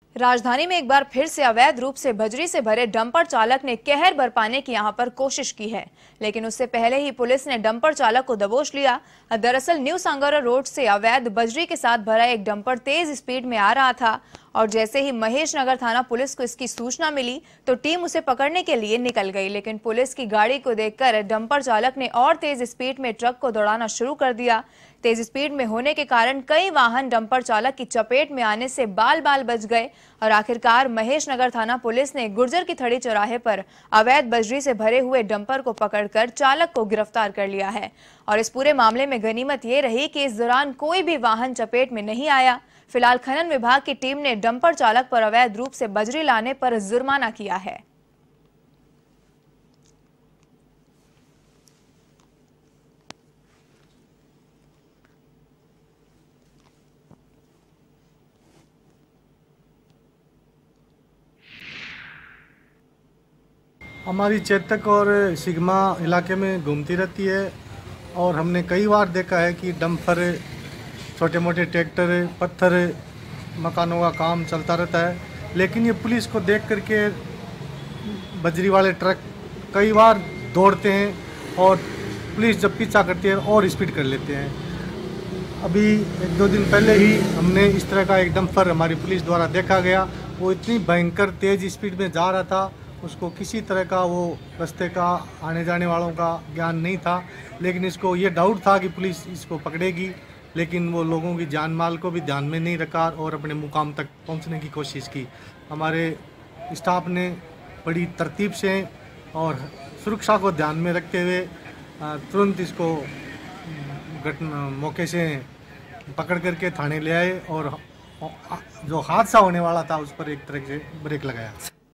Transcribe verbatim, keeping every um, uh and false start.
राजधानी में एक बार फिर से अवैध रूप से बजरी से भरे डंपर चालक ने कहर बरपाने की यहां पर कोशिश की है, लेकिन उससे पहले ही पुलिस ने डंपर चालक को दबोच लिया। दरअसल न्यू सांगोरा रोड से अवैध बजरी के साथ भरा एक डंपर तेज स्पीड में आ रहा था और जैसे ही महेश नगर थाना पुलिस को इसकी सूचना मिली तो टीम उसे पकड़ने के लिए निकल गई, लेकिन पुलिस की गाड़ी को देखकर डंपर चालक ने और तेज स्पीड में ट्रक को दौड़ाना शुरू कर दिया। तेज स्पीड में होने के कारण कई वाहन डंपर चालक की चपेट में आने से बाल बाल बच गए और आखिरकार महेश नगर थाना पुलिस ने गुर्जर की थड़ी चौराहे पर अवैध बजरी से भरे हुए डंपर को पकड़कर चालक को गिरफ्तार कर लिया है। और इस पूरे मामले में गनीमत ये रही कि इस दौरान कोई भी वाहन चपेट में नहीं आया। फिलहाल खनन विभाग की टीम ने डंपर चालक पर अवैध रूप से बजरी लाने पर जुर्माना किया है। हमारी चेतक और सिग्मा इलाके में घूमती रहती है और हमने कई बार देखा है कि डंपर, छोटे मोटे ट्रैक्टर, पत्थर, मकानों का काम चलता रहता है, लेकिन ये पुलिस को देख करके बजरी वाले ट्रक कई बार दौड़ते हैं और पुलिस जब पीछा करती है और स्पीड कर लेते हैं। अभी एक दो दिन पहले ही हमने इस तरह का एक डंपर हमारी पुलिस द्वारा देखा गया। वो इतनी भयंकर तेज़ स्पीड में जा रहा था, उसको किसी तरह का वो रास्ते का आने जाने वालों का ज्ञान नहीं था, लेकिन इसको ये डाउट था कि पुलिस इसको पकड़ेगी, लेकिन वो लोगों की जान माल को भी ध्यान में नहीं रखा और अपने मुकाम तक पहुंचने की कोशिश की। हमारे स्टाफ ने बड़ी तरतीब से और सुरक्षा को ध्यान में रखते हुए तुरंत इसको घटना मौके से पकड़ करके थाने ले आए और जो हादसा होने वाला था उस पर एक तरह से ब्रेक लगाया।